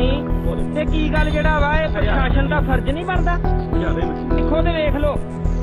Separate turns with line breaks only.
नहीं ते की गल जेड़ा वा प्रशासन का फर्ज नहीं बनता। लिखो ते वेख लो